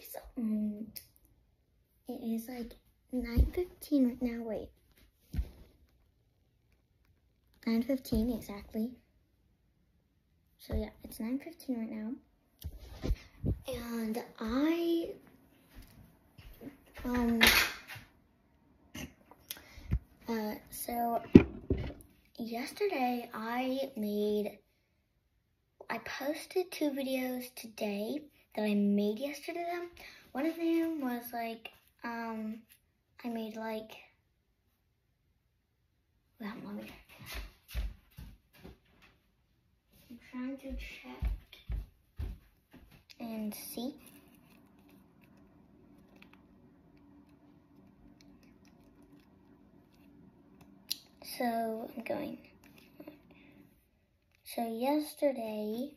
guys, it is like 9:15 right now. Wait, 9:15 exactly. So yeah, it's 9:15 right now, and so yesterday I posted 2 videos today that I made yesterday. One of them was like, I made like, well, let me check. I'm trying to check and see. So I'm going. So yesterday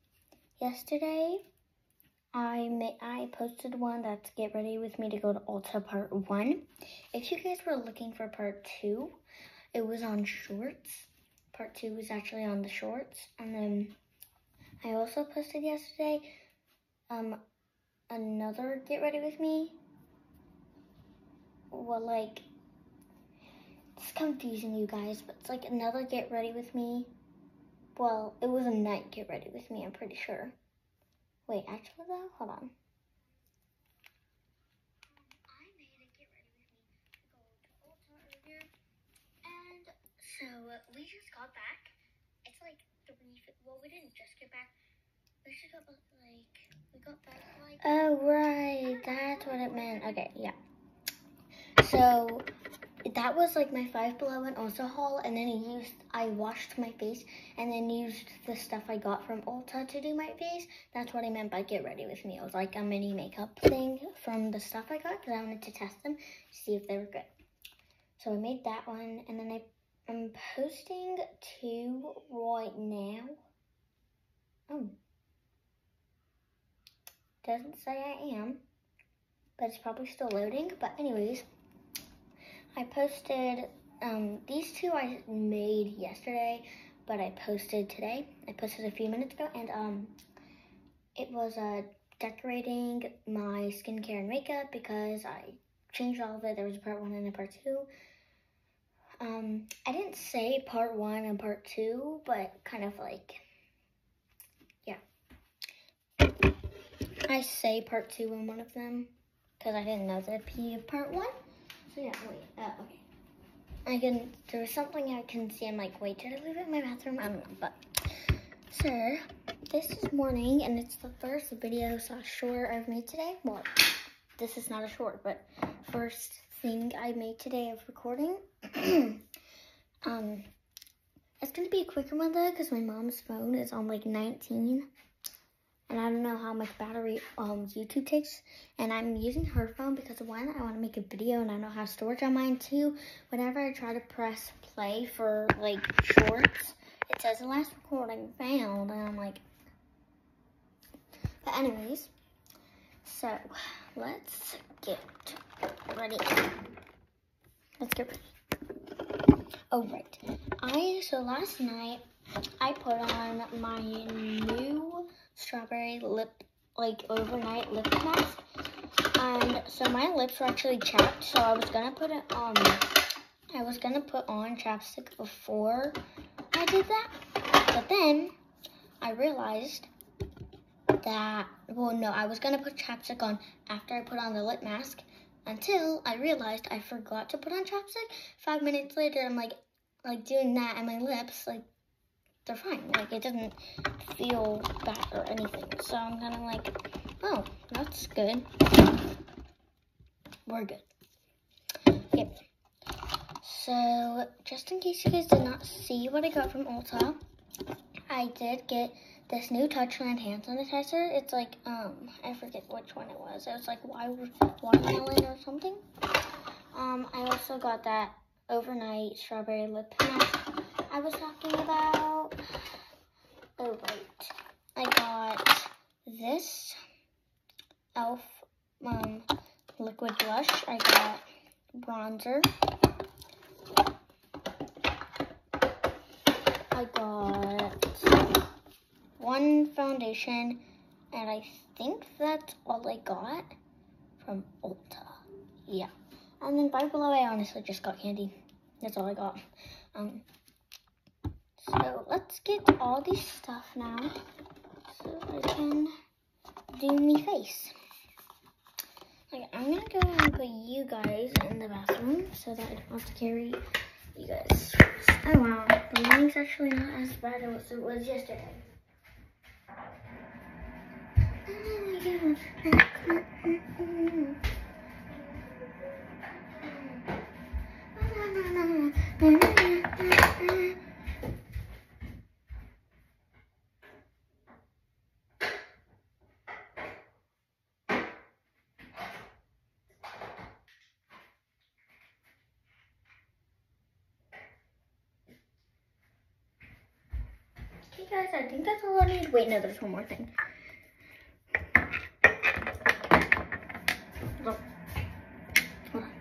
I posted one that's get ready with me to go to Ulta part 1. If you guys were looking for part 2, it was on shorts. Part 2 was actually on the shorts. And then I also posted yesterday another get ready with me. Well, like, it's confusing, you guys, but it's like another get ready with me. Well, it was a night get ready with me, I'm pretty sure. Wait, actually though, hold on. I made a get ready with me to go to Ulta earlier, and so we just got back. It's like 3, well, we didn't just get back. We got back like. Oh right, that's what it meant. Okay, yeah. So that was like my Five Below and Ulta haul, and then I washed my face and then used the stuff I got from Ulta to do my face. That's what I meant by get ready with me. It was like a mini makeup thing from the stuff I got because I wanted to test them to see if they were good. So I made that one, and then I'm posting 2 right now. Oh, doesn't say I am, but it's probably still loading. But anyways, I posted, these 2 I made yesterday, but I posted today. I posted a few minutes ago, and it was decorating my skincare and makeup because I changed all of it. There was a part 1 and a part 2. I didn't say part 1 and part 2, but kind of like, yeah. I say part 2 in one of them because I didn't know there'd be a part 1. So yeah, wait, okay. There was something I can see. I'm like, wait, did I leave it in my bathroom? I don't know, but. So, this is morning, and it's the first video / short I've made today. Well, this is not a short, but first thing I made today of recording. It's gonna be a quicker one though, because my mom's phone is on like 19. And I don't know how much battery YouTube takes. And I'm using her phone because one, I want to make a video and I don't have storage on mine. 2, whenever I try to press play for like shorts, it says the last recording failed. And I'm like, but anyways, so let's get ready. Let's get ready. Oh, right. So last night I put on my new strawberry overnight lip mask, and so my lips were actually chapped, so I was gonna put on chapstick before I did that, but then I realized that, well, no, I was gonna put chapstick on after I put on the lip mask, until I realized I forgot to put on chapstick. 5 minutes later, I'm like doing that, and my lips, like, they're fine. Like, it doesn't feel bad or anything. So I'm kind of like, oh, that's good. We're good. Yep. So, just in case you guys did not see what I got from Ulta, I did get this new Touchland hand sanitizer. It's like, I forget which one it was. It was like watermelon or something. I also got that overnight strawberry lip mask I was talking about. Oh, right. I got this e.l.f. liquid blush. I got bronzer. I got one foundation, and think that's all I got from Ulta. Yeah. And then Five Below, I honestly just got candy. That's all I got. So let's get all this stuff now so I can do me face. Okay, I'm gonna go and put you guys in the bathroom so that I don't have to carry you guys. Oh wow, the lighting's actually not as bad as it was yesterday. Okay guys, I think that's all I need. Wait, no, there's one more thing. Look. Hold on.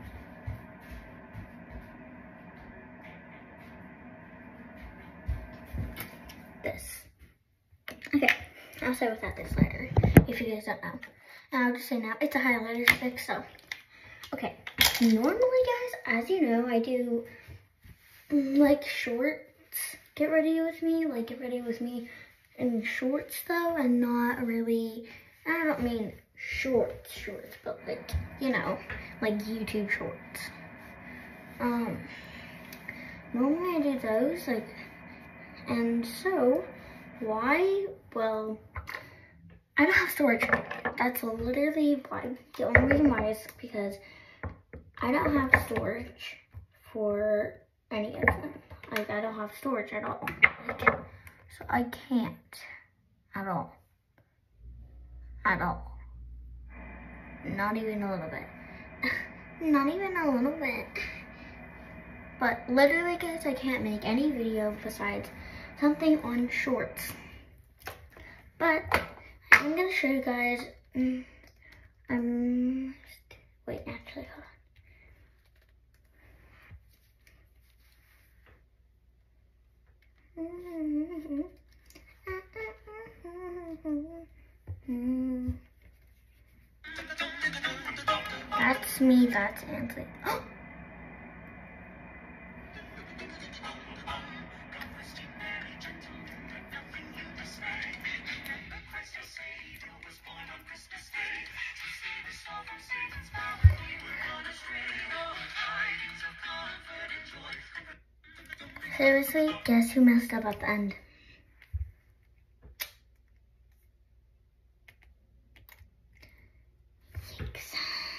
This. Okay, I'll say without this later, if you guys don't know. And I'll just say now, it's a highlighter stick, so. Okay, normally guys, as you know, I do like shorts, get ready with me in shorts though, and not really, I don't mean shorts, but like, you know, like YouTube shorts. Normally I do those, like, and so, why? Well, I don't have storage. That's literally why. The only reason why is because I don't have storage for any of them. Like, I don't have storage at all. Like, so I can't at all. At all. Not even a little bit. Not even a little bit. But literally, guys, I can't make any video besides something on shorts. But I'm gonna show you guys. Wait, actually, hold on. That's me, that's Ansley. Seriously, guess who messed up at the end? Yikes.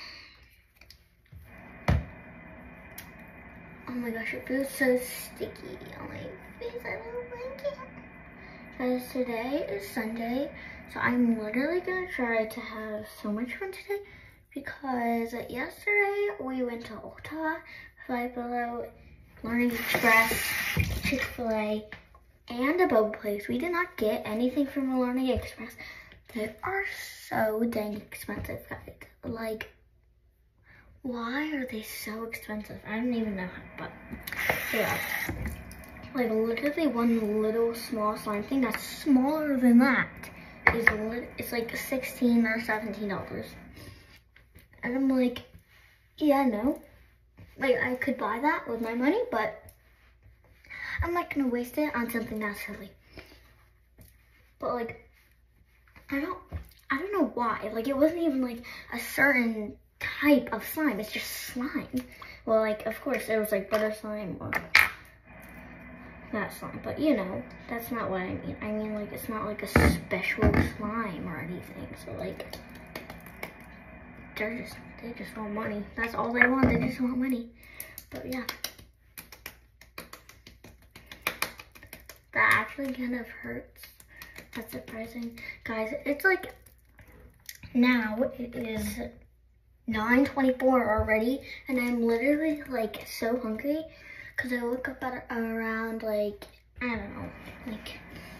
Oh my gosh, it feels so sticky on my face. I don't like it. Guys, today is Sunday, so I'm literally gonna try to have so much fun today because yesterday we went to Ulta, Five Below, Learning Express, Chick-fil-A, and a Boba Place. We did not get anything from the Learning Express. They are so dang expensive, guys. Like, why are they so expensive? I don't even know how, but yeah. Like, literally one little small slime thing that's smaller than that is it's like $16 or $17. And I'm like, yeah, no. Like, I could buy that with my money, but I'm not gonna waste it on something that's silly. But like, I don't know why. Like, it wasn't even like a certain type of slime. It's just slime. Well, like, of course, there was like butter slime or that slime, but you know, that's not what I mean. I mean, like, it's not like a special slime or anything. So like, they just want money. That's all they want. They just want money. But yeah, that actually kind of hurts. That's surprising, guys. It's like now it is 9:24 already, and I'm literally like so hungry because I woke up at around like, I don't know, like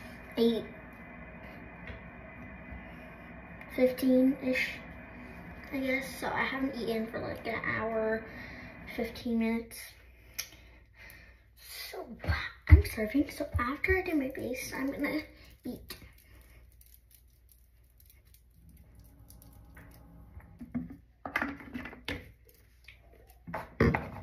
8:15-ish, I guess. So I haven't eaten for like an hour, 15 minutes. So I'm starving. So after I do my base, I'm gonna eat.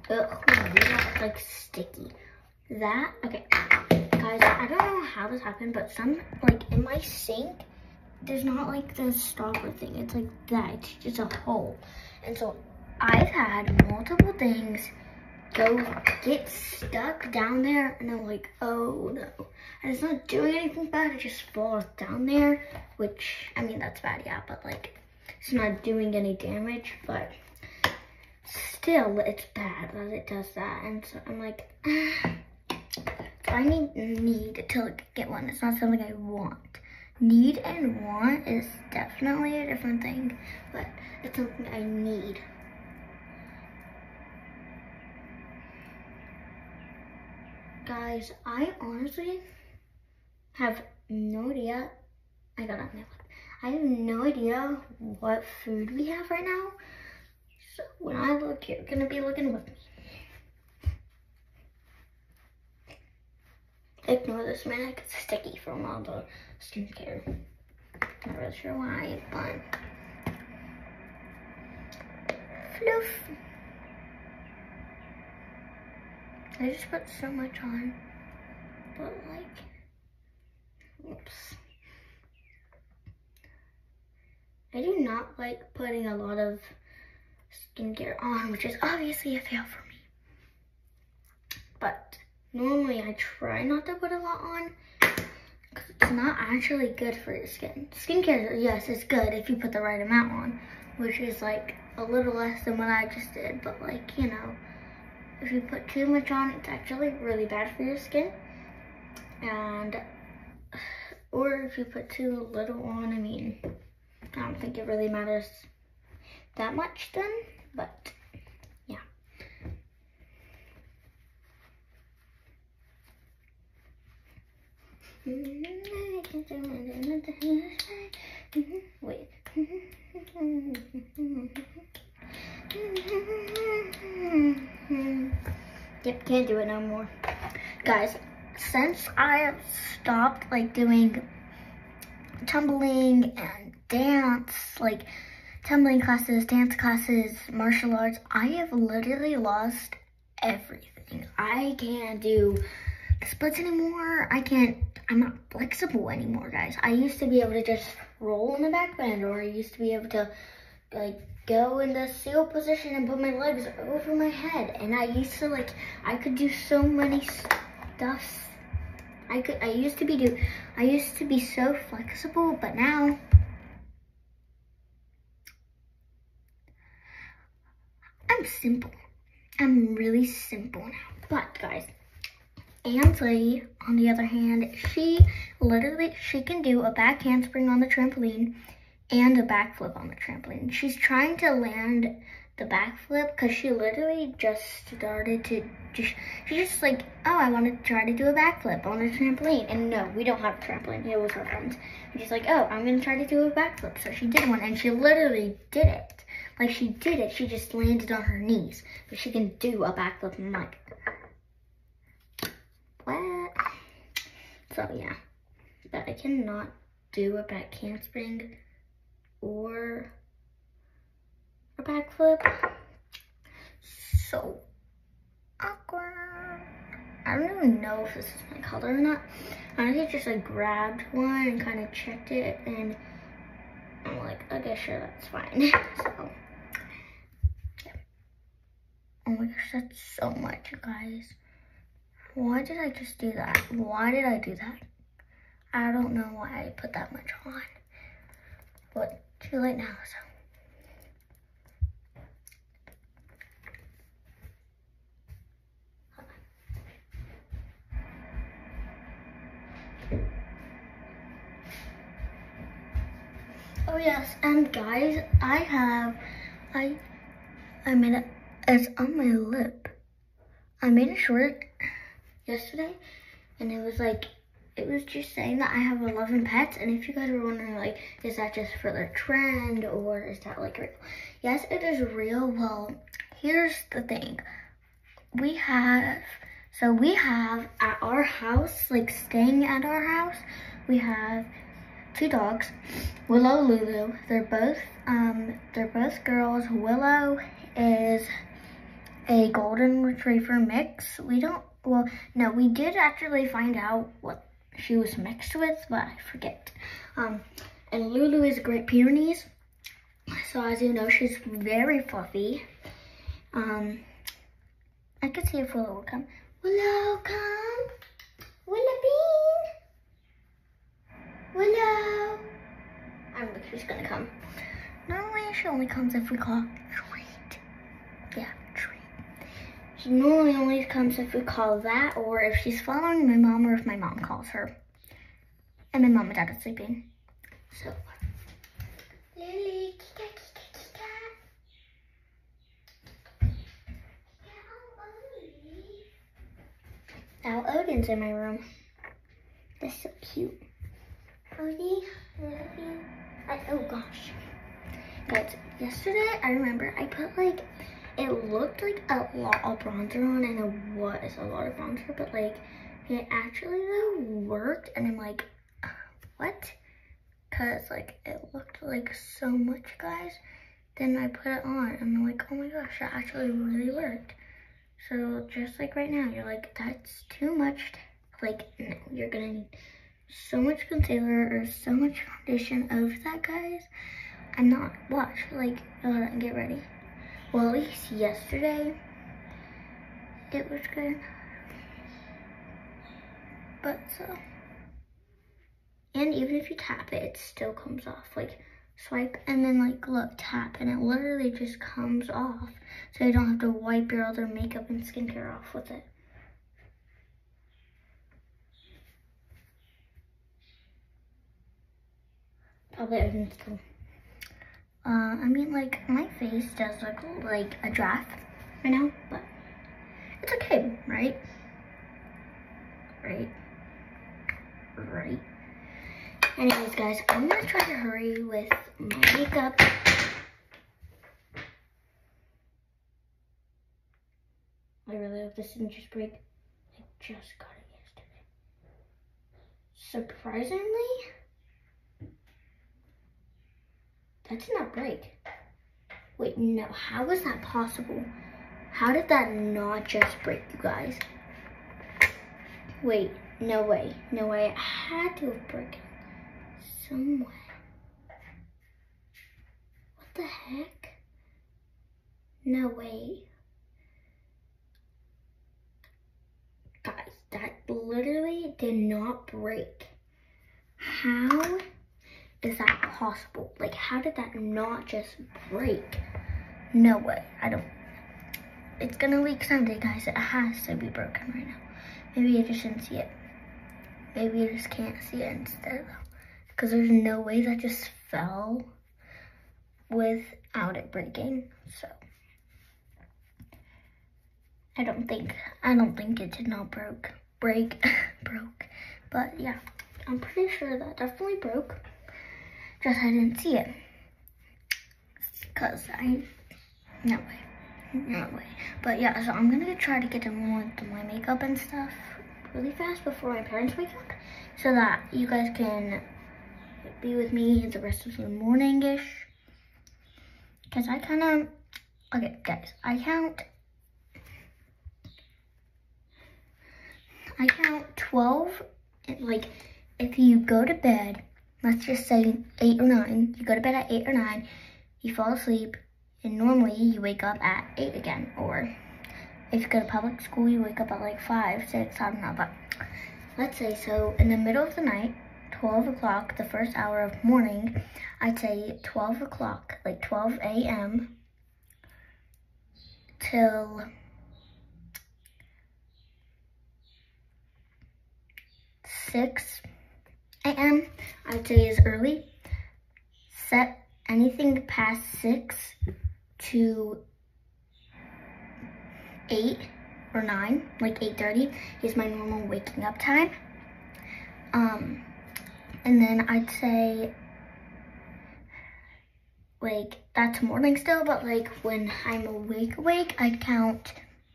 Ugh, that's like sticky. That, okay, guys, I don't know how this happened, but like in my sink, there's not like the stopper thing. It's like that, it's just a hole. And so I've had multiple things get stuck down there, and I'm like, oh no. And it's not doing anything bad, it just falls down there, which, I mean, that's bad, yeah, but like, it's not doing any damage, but still, it's bad that it does that. And so I'm like, so I need to like, get one. It's not something I want. Need and want is definitely a different thing, but it's something I need. Guys, I honestly have no idea. I have no idea what food we have right now. So when I look, you're gonna be looking with me. Ignore this man, it's sticky from all the skincare. Not really sure why, but fluff. I just put so much on, but like, oops. I do not like putting a lot of skincare on, which is obviously a fail for me. But normally I try not to put a lot on because it's not actually good for your skin. Skincare, yes, it's good if you put the right amount on, which is like a little less than what I just did. But like, you know, if you put too much on, it's actually really bad for your skin. And, or if you put too little on, I mean, I don't think it really matters that much then, but yeah. Wait. Yep, can't do it no more. Guys, since I have stopped like doing tumbling and dance, like tumbling classes, dance classes, martial arts, I have literally lost everything. I can't do splits anymore. I'm not flexible anymore, guys. I used to be able to just roll in the back bend, or I used to be able to like go in the seal position and put my legs over my head. And I used to like, I could do so many stuff. I used to be so flexible, but now I'm simple. I'm really simple now. But guys, Ansley, on the other hand, she can do a back handspring on the trampoline and a backflip on the trampoline. She's trying to land the backflip because she literally just started to she's just like, oh, I want to try to do a backflip on the trampoline. And no, we don't have a trampoline. It was her friends. And she's like, oh, I'm going to try to do a backflip. So she did one, and she literally did it. Like, she did it. She just landed on her knees. But she can do a backflip. And I'm like, what? So, yeah. But I cannot do a back handspring or a backflip. So awkward. I don't even know if this is my color or not. I just like grabbed one and kind of checked it, and I'm like, okay, sure, that's fine. So, yeah. Oh my gosh, that's so much, you guys. Why did I just do that? Why did I do that? I don't know why I put that much on. But too late now, so. Oh yes, and guys, I made it, it's on my lip. I made a short yesterday, and it was just saying that I have 11 pets. And if you guys are wondering, like, is that just for the trend, or is that like real? Yes, it is real. Well, here's the thing. We have at our house, like staying at our house, we have 2 dogs, Willow, Lulu. They're both girls. Willow is a golden retriever mix. No, we did actually find out what she was mixed with, but I forget. And Lulu is a Great Pyrenees. So as you know, she's very fluffy. I could see if Willow will come. Willow, come. Willow Bean. Willow. I don't think she's gonna come. Normally she only comes if we call treat. Yeah, treat. She normally only comes if we call that, or if she's following my mom, or if my mom calls her. And my mom and dad are sleeping. So, Lily, now Odin's in my room. That's so cute. Odie, oh gosh. Guys, yesterday I remember I put like, it looked like a lot of bronzer on, and it was a lot of bronzer, but like it actually though worked, and I'm like, what? Cause like it looked like so much, guys. Then I put it on and I'm like, oh my gosh, that actually really worked. So just like right now, you're like, that's too much. Like, no, you're gonna need so much concealer or so much foundation of that, guys. I'm not. Watch, like, get ready. Well, at least yesterday, it was good. But so, and even if you tap it, it still comes off. Like, swipe and then like, look, tap, and it literally just comes off. So you don't have to wipe your other makeup and skincare off with it. Probably I can still. I mean, like, my face does look like a draft right now, but it's okay, right? Right. Anyways, guys, I'm gonna try to hurry with my makeup. I really hope this didn't just break. I just got it yesterday. Surprisingly, that did not break. Wait, no, how is that possible? How did that not just break, you guys? Wait, no way, it had to have broken some way. What the heck? No way. Guys, that literally did not break. How is that possible? Like, how did that not just break? No way. It's gonna leak someday, guys. It has to be broken right now. Maybe you just didn't see it. Maybe you just can't see it instead, though. Because there's no way that just fell without it breaking. So, I don't think it did not break. But yeah, I'm pretty sure that definitely broke. Just I didn't see it. Cause no way. But yeah, so I'm gonna try to get done with my makeup and stuff really fast before my parents wake up, so that you guys can be with me the rest of the morning-ish. Cause okay guys, I count 12, like if you go to bed, let's just say 8 or 9, you go to bed at 8 or 9, you fall asleep, and normally you wake up at 8 again. Or if you go to public school, you wake up at like 5, 6, I don't know, but let's say, so in the middle of the night, 12 o'clock, the first hour of morning, I'd say 12 o'clock, like 12 a.m. till 6 a.m. I'd say is early. Set anything past 6 to 8 or 9, like 8:30 is my normal waking up time. And then I'd say, like, that's morning still, but like when I'm awake, I'd count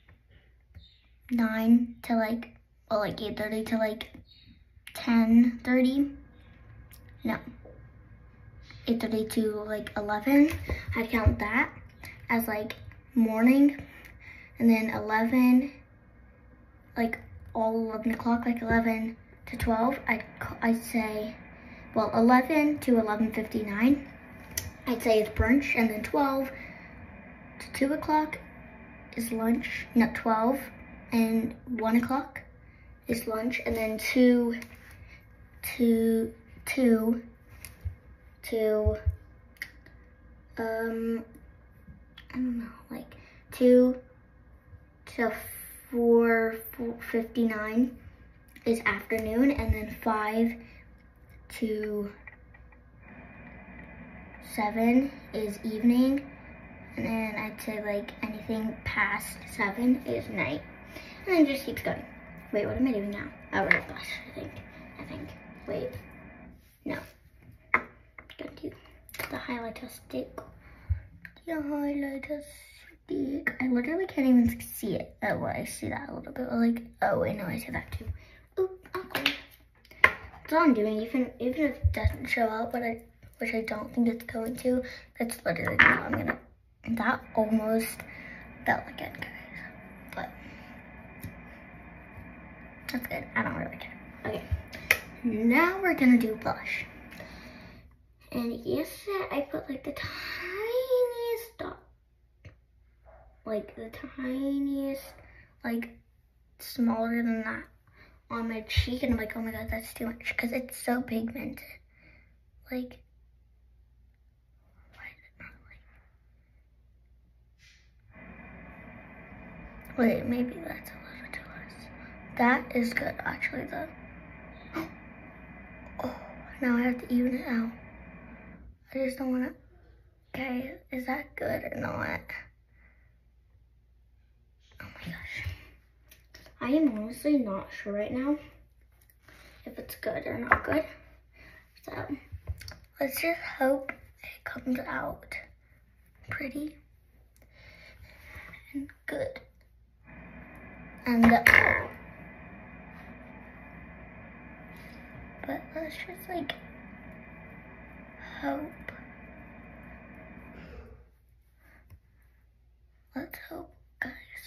9 to like 8:30 to like 10:30. No, 8:30 to like 11. I'd count that as like morning. and then 11, like all 11 o'clock, like 11 to 12, I'd say, well, 11 to 11:59, I'd say it's brunch, and then 12 to 2 o'clock is lunch, not 12 and 1 o'clock is lunch, and then 2 to I don't know, like 2 to 4:59 is afternoon, and then 5 to 7 is evening, and then I'd say like anything past 7 is night, and then it just keeps going. Wait, what am I doing now? Oh, right, gosh, I think, wait, no, I'm gonna do the highlighter stick. The highlighter stick. I literally can't even see it. Oh, well, I see that a little bit. Like, oh, wait, no, I see that too. Oh, okay. That's all I'm doing, even if it doesn't show up, which I don't think it's going to. That's literally all I'm gonna. That almost felt like it, guys. But that's good. I don't really care. Okay. Now we're gonna do blush. And yesterday I put like the tiniest dot, like the tiniest, like smaller than that on my cheek, and I'm like, oh my god, that's too much, because it's so pigmented. Like, why is it not like, wait, maybe that's a little bit too less. That is good, actually, though. Oh, now I have to even it out. I just don't want to. Okay, is that good or not? Oh my gosh. I am honestly not sure right now if it's good or not good. So let's just hope it comes out pretty and good. And but let's just like hope. Let's hope, guys.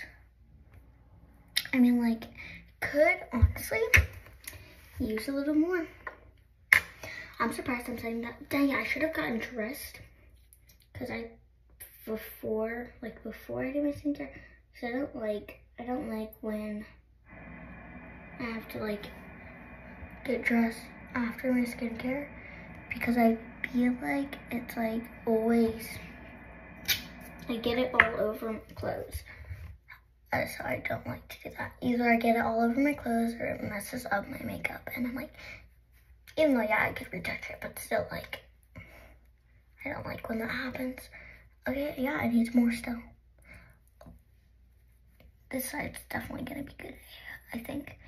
I mean, like, could honestly use a little more. I'm surprised I'm saying that. Dang, I should have gotten dressed, because before I do my skincare, so I don't like when I have to like get dressed after my skincare, because I feel like it's like always, I get it all over my clothes. So I don't like to do that. Either I get it all over my clothes or it messes up my makeup. And I'm like, even though, yeah, I could retouch it, but still, like, I don't like when that happens. Okay, yeah, it needs more still. This side's definitely gonna be good, I think.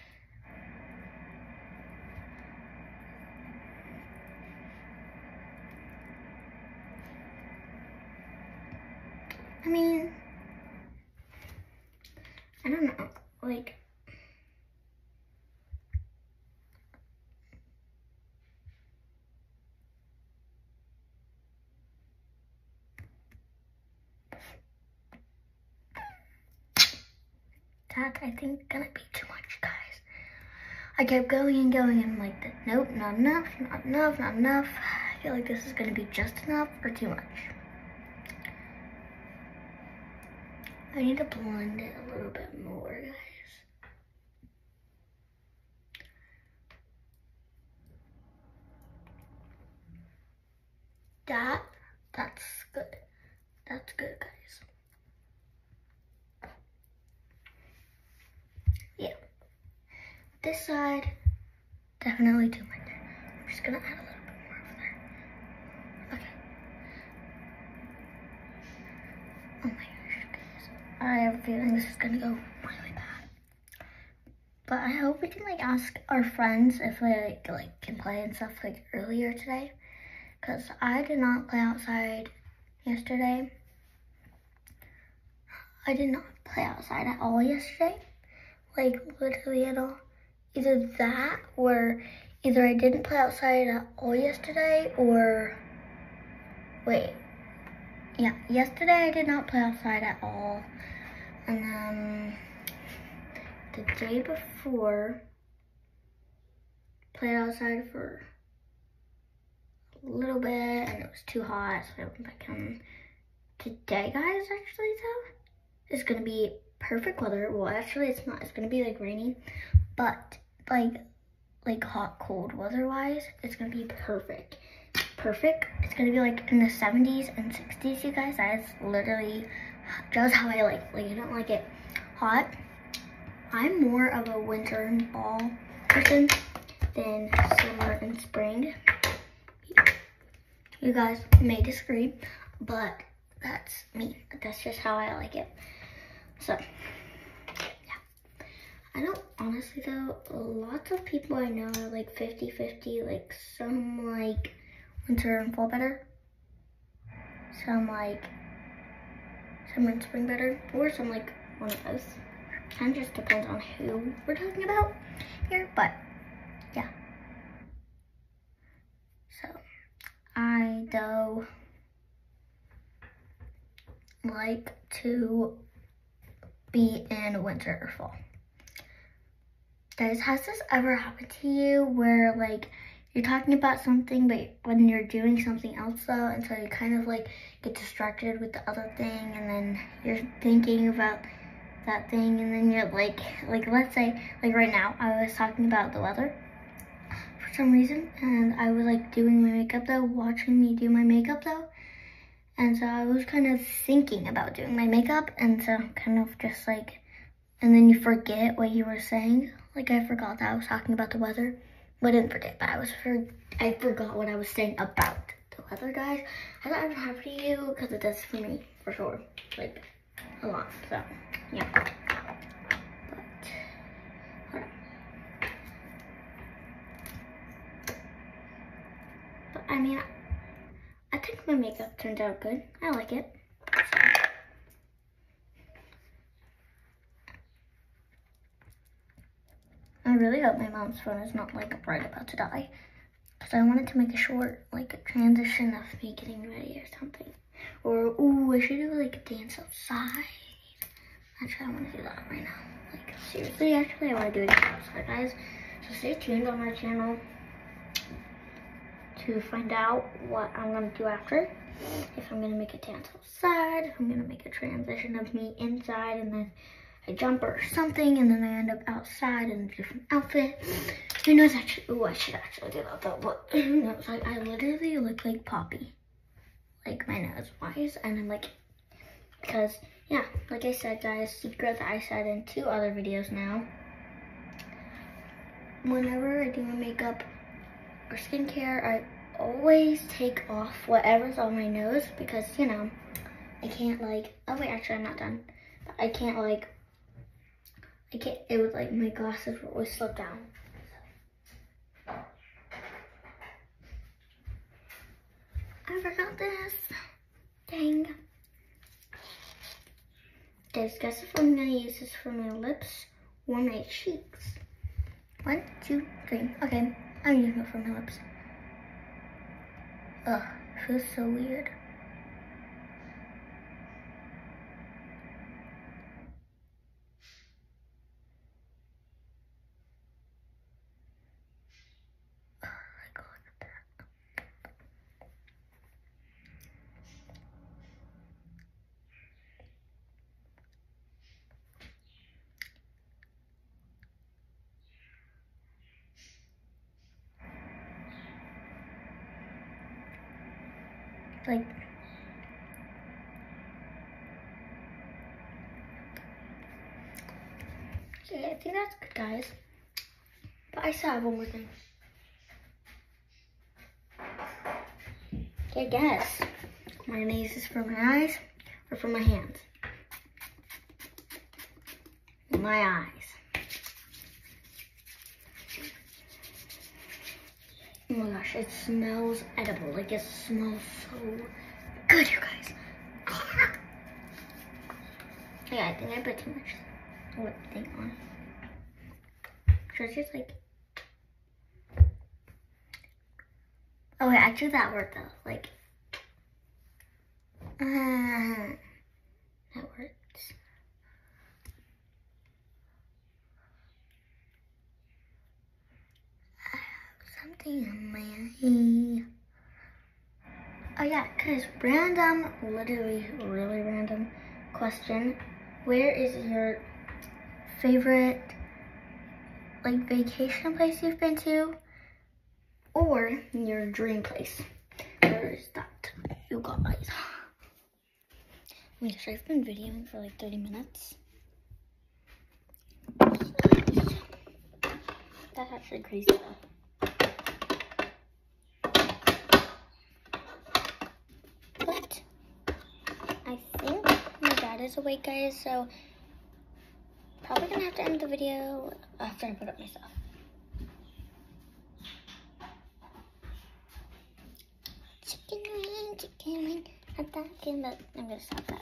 I mean, I don't know, like, that's, I think, gonna be too much, guys. I kept going and going, and I'm like, nope, not enough, not enough, not enough. I feel like this is gonna be just enough or too much. I need to blend it a little bit more, guys. That's good. That's good, guys. Yeah. This side, definitely too much. I'm just gonna add a little bit more over there. Okay. Oh my gosh, guys. I have a feeling this is gonna go really bad. But I hope we can like ask our friends if they like can play and stuff like earlier today. Because I did not play outside yesterday. I did not play outside at all yesterday. Like, literally at all. Either that, or either I didn't play outside at all yesterday, or... Wait. Yeah, yesterday I did not play outside at all. And then the day before, played outside for a little bit and it was too hot, so I went back home. Today, guys, actually though, it's gonna be perfect weather. Well, actually it's not. It's gonna be like rainy, but like hot, cold weather-wise, it's gonna be perfect. Perfect. It's gonna be like in the 70s and 60s, you guys. That is literally just how I like. Like, I don't like it hot. I'm more of a winter and fall person than summer and spring. You guys may disagree, but that's me. That's just how I like it. So, yeah. I don't, honestly though, lots of people I know are like 50-50, like some like winter and fall better. Some like summer and spring better, or some like one of those. Kind of just depends on who we're talking about here, but yeah. So, I though like to be in winter or fall. Guys, has this ever happened to you where like you're talking about something but when you're doing something else though, and so you kind of like get distracted with the other thing and then you're thinking about that thing and then you're like let's say like right now I was talking about the weather for some reason and I was like doing my makeup though, watching me do my makeup though. And so I was kind of thinking about doing my makeup, and so kind of just like, and then you forget what you were saying. Like I forgot that I was talking about the weather. Well, I didn't forget, but I forgot what I was saying about the weather, guys. Has that ever happened to you? Because it does for me, for sure. Like, a lot, so, yeah. But, hold on. But, I mean, I think my makeup turned out good. I like it. So. I really hope my mom's phone is not like right about to die. Because I wanted to make a short like transition of me getting ready or something. Or, ooh, I should do like a dance outside. Actually, I want to do that right now. Like, seriously, actually, I want to do a dance outside, guys. So stay tuned on my channel to find out what I'm going to do after. If I'm going to make a dance outside, if I'm going to make a transition of me inside, and then I jump or something, and then I end up outside in a different outfit. Who knows, actually, ooh, I should actually do that though, but who knows, like, I literally look like Poppy. Like, my nose-wise, and I'm like, because, yeah, like I said, guys, secret that I said in 2 other videos now. Whenever I do my makeup or skincare, I always take off whatever's on my nose because, you know, I can't like, oh wait, actually I'm not done. I can't like, it was like my glasses would always slip down. I forgot this. Dang. Guys, guess if I'm gonna use this for my lips or my cheeks. 1, 2, 3. Okay, I'm using it for my lips. Ugh, it feels so weird. Oh my god. Like, okay, I think that's good, guys. But I still have one more thing. Okay, guess. Am I gonna use this for my eyes or for my hands? My eyes. Oh my gosh, it smells edible. Like, it smells so good, you guys. Yeah, I think I put too much lip thing on. So it's just like, oh wait, actually that worked though. Like, that works. yeah, guys, random, literally really random question. Where is your favorite, like, vacation place you've been to? Or your dream place? Where is that, you guys? Oh my gosh, I've been videoing for like 30 minutes. That's actually crazy though. But I think my dad is awake, guys, so probably gonna have to end the video after I put up my stuff. Chicken wing, attacking, but I'm gonna stop that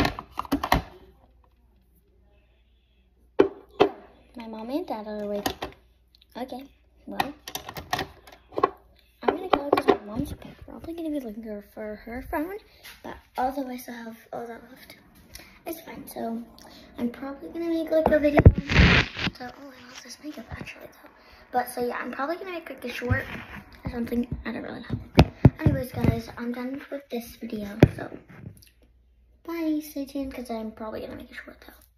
now. My mommy and dad are awake. Okay, well, I'm gonna go because my mom's probably gonna be looking for her phone, but although I still have all that left, it's fine. So I'm probably gonna make like a video. So, oh, I lost this makeup actually though. But so yeah, I'm probably gonna make like a short or something. I don't really know. Anyways, guys, I'm done with this video. So bye. Stay tuned because I'm probably gonna make a short though.